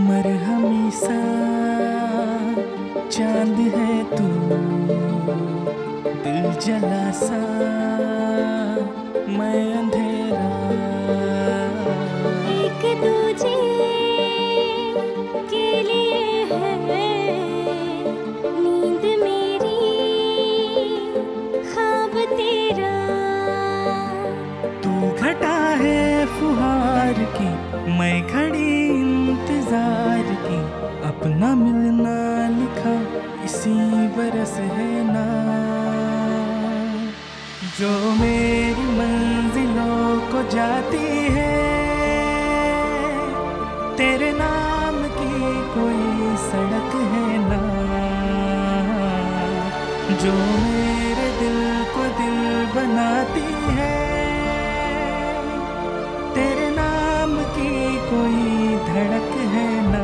मरहमी सा चांद है तू, दिल जला सा मैं अंधेरा। एक दूजे के लिए है नींद मेरी, ख्वाब तेरा। तू घटा है फुहार की, मैं घड़ी इंतजार की। अपना मिलना लिखा इसी बरस है ना, जो मेरी मंजिलों को जाती है। तेरे नाम की कोई सड़क है ना, जो मेरे दिल को दिल बनाती है। तेरे नाम की कोई धड़क है ना।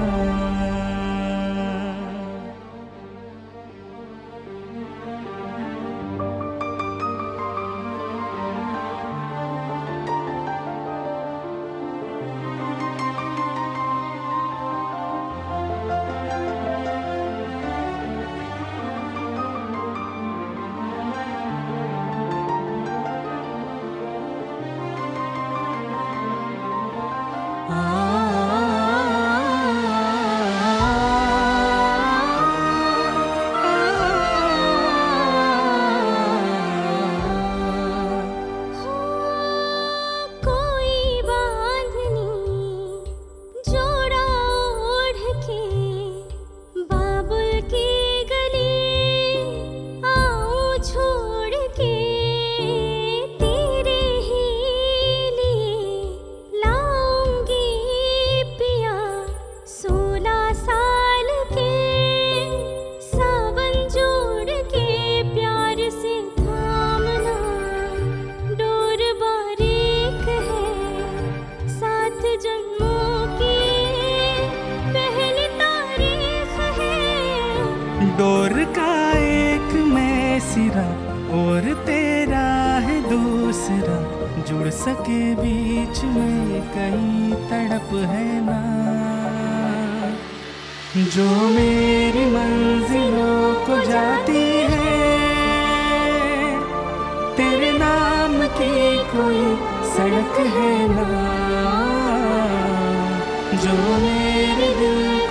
डोर का एक मैं सिरा और तेरा है दूसरा, जुड़ सके बीच में कहीं तड़प है ना, जो मेरी मंजिलों को जाती है। तेरे नाम की कोई सड़क है ना, जो मेरे दिल